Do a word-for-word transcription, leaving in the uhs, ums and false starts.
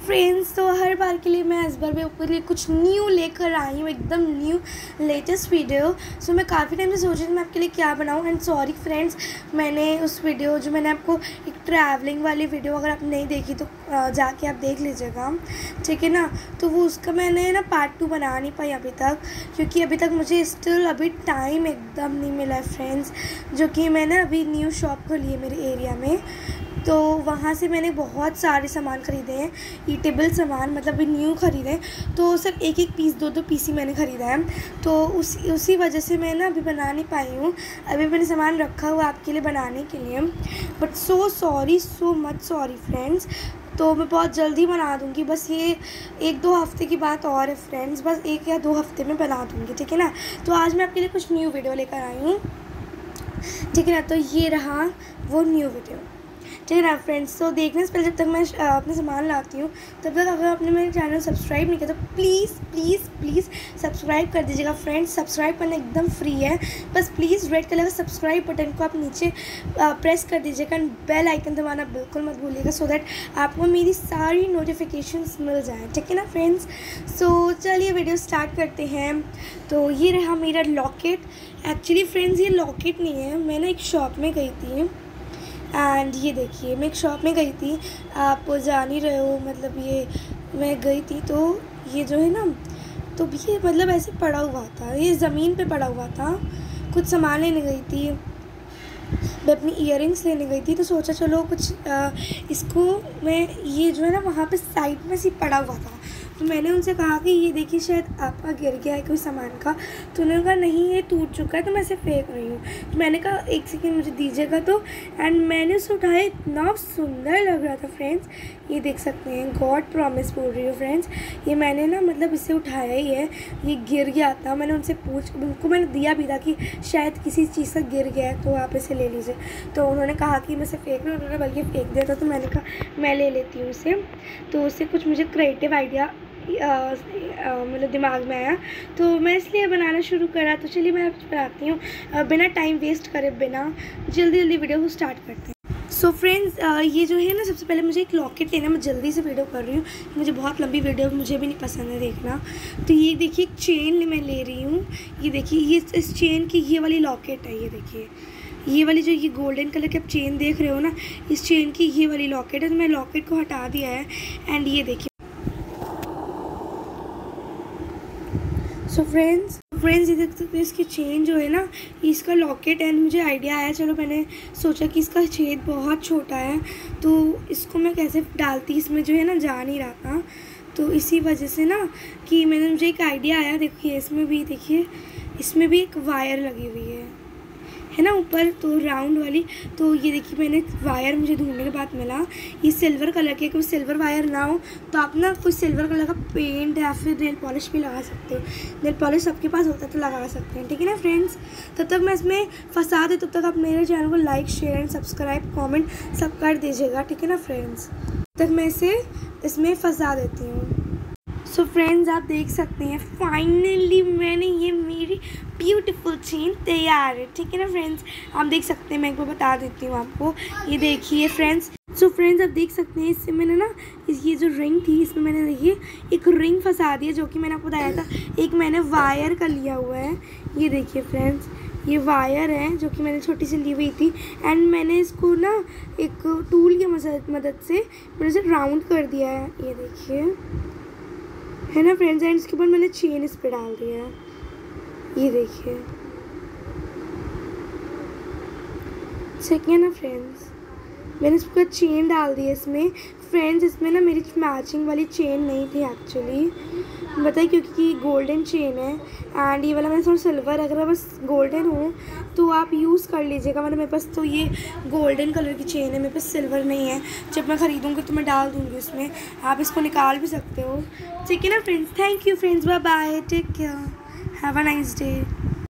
Friends, तो हर बार के लिए मैं इस बार भी आपके लिए कुछ न्यू लेकर आई हूँ, एकदम न्यू लेटेस्ट वीडियो। सो मैं काफ़ी टाइम से सोच रही थी मैं आपके लिए क्या बनाऊँ। एंड सॉरी फ्रेंड्स, मैंने उस वीडियो जो मैंने आपको एक ट्रैवलिंग वाली वीडियो अगर आप नहीं देखी तो जाके आप देख लीजिएगा, ठीक है ना। तो वो उसका मैंने ना पार्ट टू बना नहीं पाई अभी तक, क्योंकि अभी तक मुझे स्टिल अभी टाइम एकदम नहीं मिला है फ्रेंड्स। जो कि मैंने अभी न्यू शॉप खोली है मेरे एरिया में, तो वहाँ से मैंने बहुत सारे सामान ख़रीदे हैं, ईटेबल सामान, मतलब भी न्यू ख़रीदे हैं। तो सिर्फ एक एक पीस दो दो पीस ही मैंने ख़रीदा है, तो उसी उसी वजह से मैं ना अभी बना नहीं पाई हूँ। अभी मैंने सामान रखा हुआ आपके लिए बनाने के लिए, but so sorry, so much sorry friends. तो मैं बहुत जल्दी बना दूँगी, बस ये एक दो हफ़्ते की बात और है फ्रेंड्स, बस एक या दो हफ़्ते में बना दूँगी, ठीक है ना। तो आज मैं आपके लिए कुछ न्यू वीडियो लेकर आई हूँ, ठीक है ना। तो ये रहा वो न्यू वीडियो, ठीक है ना फ्रेंड्स। तो देखने से पहले जब तक मैं अपने सामान लाती हूँ तब तक अगर आपने मेरे चैनल सब्सक्राइब नहीं किया तो प्लीज़ प्लीज़ प्लीज़ सब्सक्राइब कर दीजिएगा फ्रेंड्स। सब्सक्राइब करना एकदम फ्री है, बस प्लीज़ रेड कलर का सब्सक्राइब बटन को आप नीचे प्रेस कर दीजिएगा। एंड बेल आइकन दबाना बिल्कुल मत भूलिएगा, सो दैट आपको मेरी सारी नोटिफिकेशंस मिल जाएँ, ठीक है ना फ्रेंड्स। सो चलिए वीडियो स्टार्ट करते हैं। तो ये रहा मेरा लॉकेट। एक्चुअली फ्रेंड्स ये लॉकेट नहीं है, मैं ना एक शॉप में गई थी एंड ये देखिए मैं एक शॉप में गई थी, आप जान ही रहे हो, मतलब ये मैं गई थी तो ये जो है ना, तो ये मतलब ऐसे पड़ा हुआ था, ये ज़मीन पे पड़ा हुआ था। कुछ सामान लेने गई थी, मैं अपनी इयररिंग्स लेने गई थी, तो सोचा चलो कुछ आ, इसको मैं, ये जो है ना वहाँ पे साइड में से पड़ा हुआ था, तो मैंने उनसे कहा कि ये देखिए शायद आपका गिर गया है कोई सामान का। तो उन्होंने कहा नहीं ये टूट चुका है, तो मैं इसे फेंक रही हूँ। तो मैंने कहा एक सेकंड मुझे दीजिएगा, तो एंड मैंने उसे उठाया, इतना सुंदर लग रहा था फ्रेंड्स। ये देख सकते हैं, गॉड प्रॉमिस बोल रही हूँ फ्रेंड्स, ये मैंने ना मतलब इसे उठाया ही है, ये गिर गया था। मैंने उनसे पूछ उनको मैंने दिया भी था कि शायद किसी चीज़ का गिर गया है तो आप इसे ले लीजिए। तो उन्होंने कहा कि मैं इसे फेंक रही हूँ, उन्होंने बल्कि फेंक दिया था, तो मैंने कहा मैं ले लेती हूँ इसे। तो उससे कुछ मुझे क्रिएटिव आइडिया मतलब दिमाग में आया, तो मैं इसलिए बनाना शुरू करा। तो चलिए मैं आपको बनाती हूँ, बिना टाइम वेस्ट करे, बिना जल्दी जल्दी वीडियो को स्टार्ट करते हैं। सो so फ्रेंड्स, ये जो है ना, सबसे पहले मुझे एक लॉकेट लेना, मैं जल्दी से वीडियो कर रही हूँ, मुझे बहुत लंबी वीडियो मुझे भी नहीं पसंद है देखना। तो ये देखिए एक चेन मैं ले रही हूँ, ये देखिए ये इस चेन की ये वाली लॉकेट है, ये देखिए ये वाली जो ये गोल्डन कलर की आप चेन देख रहे हो ना, इस चेन की ये वाली लॉकेट है। तो मैं लॉकेट को हटा दिया है एंड ये देखिए। सो फ्रेंड्स फ्रेंड्स ये देख सकते हैं, इसकी चेन जो है ना, इसका लॉकेट। एंड मुझे आइडिया आया, चलो मैंने सोचा कि इसका छेद बहुत छोटा है, तो इसको मैं कैसे डालती, इसमें जो है ना जा नहीं रहा था, तो इसी वजह से ना कि मैंने मुझे एक आइडिया आया। देखिए इसमें भी, देखिए इसमें भी एक वायर लगी हुई है है ना ऊपर, तो राउंड वाली। तो ये देखिए मैंने वायर मुझे ढूंढने के बाद मिला, ये सिल्वर कलर की है। क्योंकि सिल्वर वायर ना हो तो आप ना कुछ सिल्वर कलर का पेंट या फिर नेल पॉलिश भी लगा सकते हो। नेल पॉलिश सबके पास होता है तो लगा सकते हैं, ठीक है ना फ्रेंड्स। तब तक मैं इसमें फंसा दे, तब तक आप मेरे चैनल को like share and subscribe comment सब कर दीजिएगा, ठीक है ना फ्रेंड्स। तब तक मैं इसे इसमें फंसा देती हूँ। सो so फ्रेंड्स आप देख सकते हैं, फाइनली मैंने ये मेरी ब्यूटीफुल चेन तैयार है, ठीक है ना फ्रेंड्स। आप देख सकते हैं, मैं एक बार बता देती हूँ आपको, ये देखिए फ्रेंड्स। सो so फ्रेंड्स आप देख सकते हैं, इससे मैंने ना इस ये जो रिंग थी इसमें मैंने देखिए एक रिंग फंसा दिया, जो कि मैंने आपको बताया था। एक मैंने वायर का लिया हुआ है, ये देखिए फ्रेंड्स, ये वायर है जो कि मैंने छोटी सी ली हुई थी। एंड मैंने इसको ना एक टूल की मदद से मैंने इसे राउंड कर दिया है, ये देखिए है ना फ्रेंड्स। एंड इसके ऊपर मैंने चेन इस पर डाल दिया है, ये देखिए, ठीक है ना फ्रेंड्स। मैंने इसका चेन डाल दी है इसमें फ्रेंड्स। इसमें ना मेरी मैचिंग वाली चेन नहीं थी एक्चुअली, बताइए, क्योंकि गोल्डन चेन है एंड ये वाला मैंने थोड़ा सिल्वर, अगर बस गोल्डन हो तो आप यूज़ कर लीजिएगा। मतलब मेरे पास तो ये गोल्डन कलर की चेन है, मेरे पास सिल्वर नहीं है। जब मैं ख़रीदूँगी तो मैं डाल दूँगी उसमें, आप इसको निकाल भी सकते हो, ठीक है ना friends. Thank you friends, bye bye, take care, have a nice day.